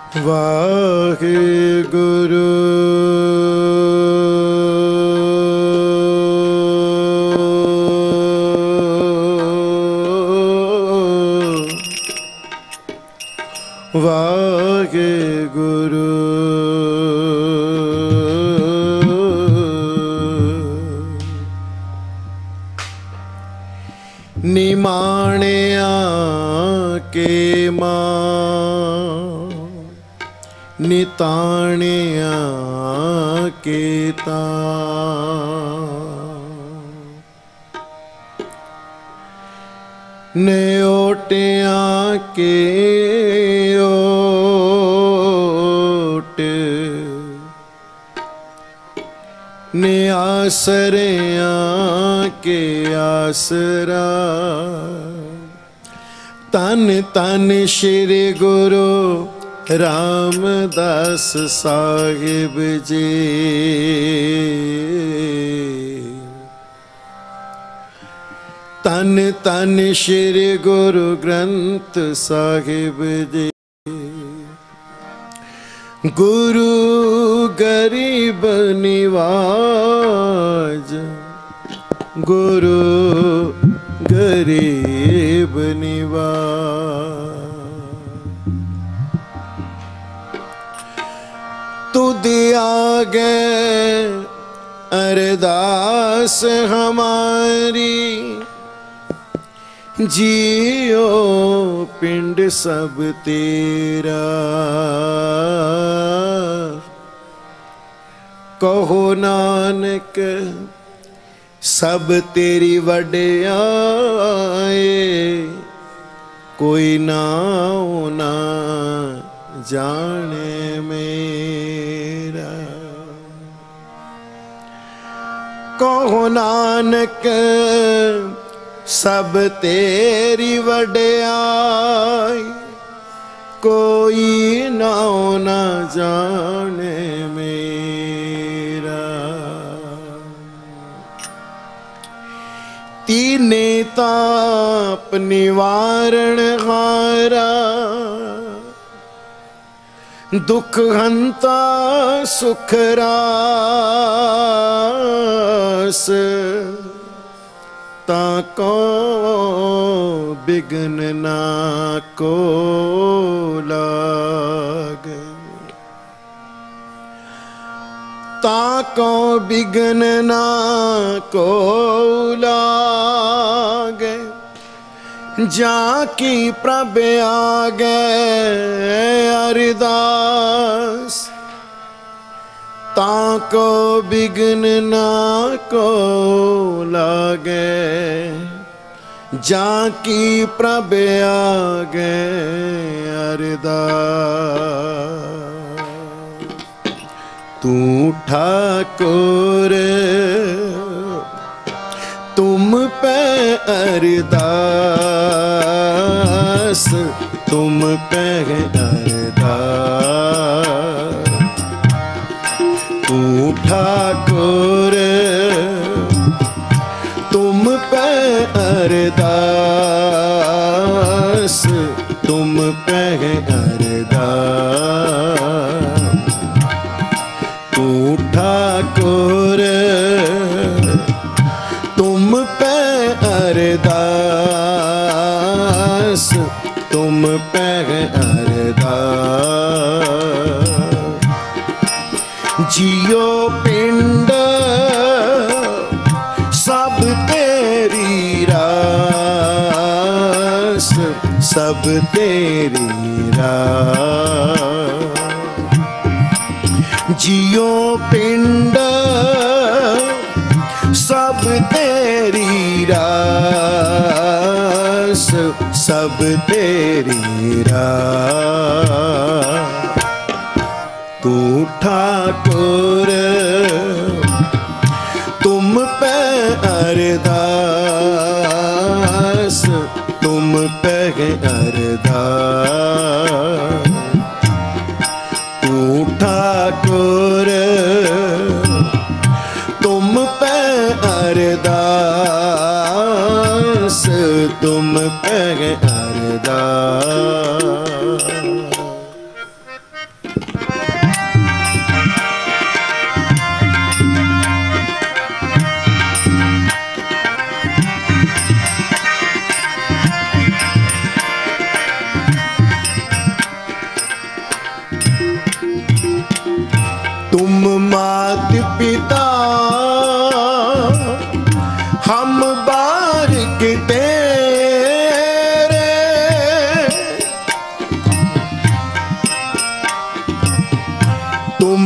वाहिगुरु वाहिगुरु निमाणिया के मां निताणिया के न्योटिया के ओट आसरिया के आसरा तन तन श्री गुरु रामदास साहिब जी। तन तन श्री गुरु ग्रंथ साहिब जी। गुरु गरीब निवाज गुरु गरीब निवाज। तुद आगे अरदास हमारी जियो पिंड सब तेरा। कहो नानक सब तेरी वड्याई कोई नाम ना जाने मेरा। कहो नानक सब तेरी वड्याई कोई नाम ना जाने मेरा। तीने ताप निवारण हारा दुख हंता सुख रास। ताको बिघ्न ना को लागे ताको बिघ्न ना को लागे। जाकी प्रभ आगे अरदास ताको बिघ्न ना को लागे। जाकी प्रभ आगे अरदास। तू ठाकुर तुम पे अरदास तुम पे अरदास। तू ठाकुर तुम पे अरदास तुम पे अरदास। तू ठाकुर तुम पे अरदास तुम पे अरदास। जियो पिंड सब तेरी रास सब तेरी रास। जियो पिंड सब तेरी रास सब तेरी रास। तू ठाकुर तुम पे अरदास तुम पे अरदास। तू ठाकुर तुम पे अरदास तुम पे अरदास।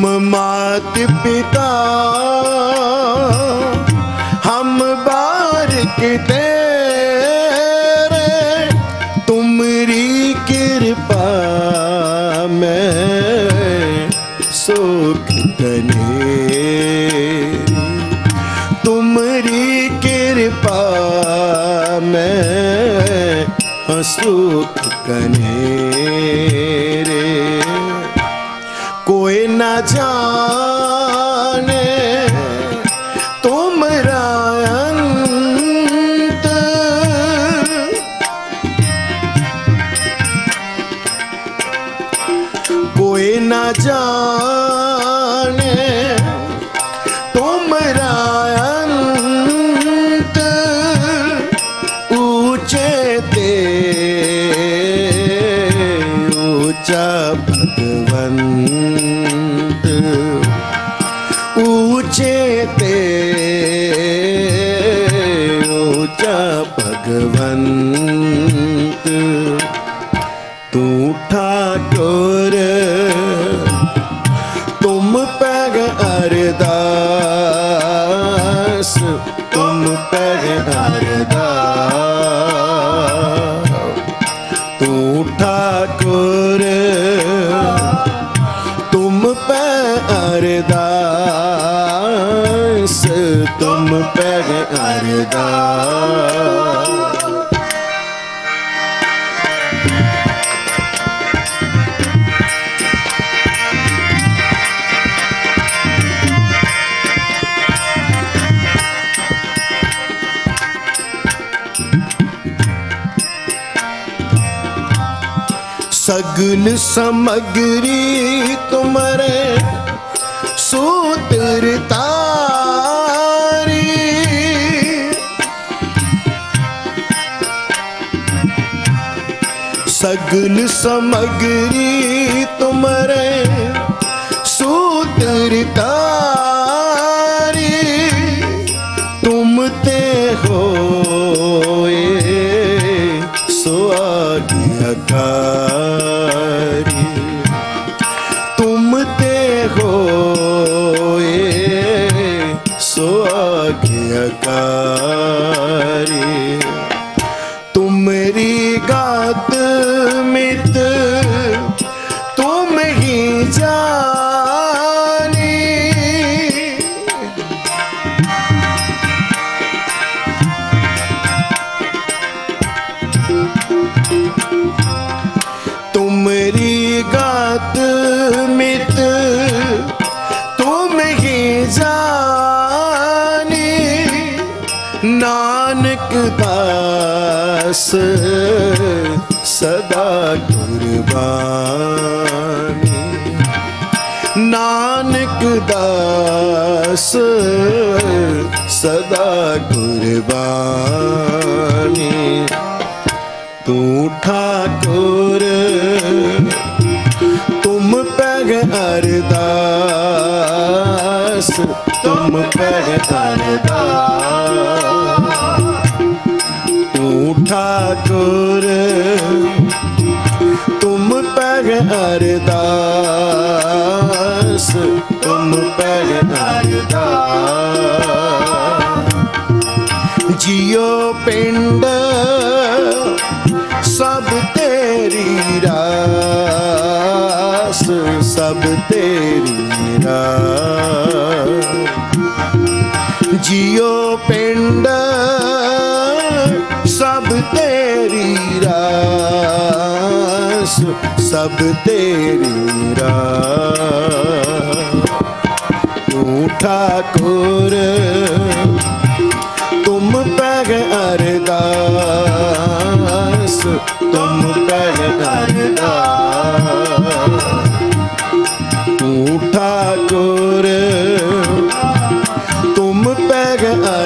मात पिता हम बारिक तेरे, तुमरी कृपा में सुख कनेरी, तुमरी कृपा में सुख कनेरे। कोई न जाने तुमरा अंत, कोई न जाने तुमरा अंत, ऊंचे ते ऊंचा भगवंत, ऊंचे ते ऊंचा भगवंत, तू ठाकुर तुम पैग अरदास, तुम पैग अरदास, तू ठाकुर तुम पे अरदास, तुम पे अरदास। सगल समग्री तुम्हारे सूत्र तारी, सगल समग्री तुम्हारे सूत्र तारी, तुम ते होए सो आज्ञाकारी, तुम ते होए सो आज्ञाकारी, तुमरी गात मित तुम ही जानी, तुमरी गात मित तुम ही जानी, नानक दास सदा कुर्बानी, नानक दास सदा कुर्बानी, तू ठाकुर तुम पैग अरदास, तुम पैग अरदास, तू ठाकुर तुम पैग अरदास, तुम पैग अरदास। जियो पिंड सब तेरी रास, सब तेरी रास, जियो पिंड सब तेरी रास, सब तेरी रास, तू ठाकुर तुम पैग अरदास, तुम पैग अरदास, तू ठाकुर तुम पैग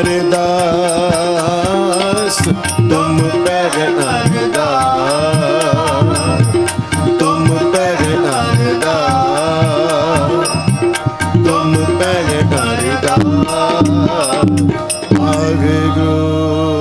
अरदास, तुम पैग अरदास, तुम पैग अरदास, तुम पैग अरदास। वाहेगुरु।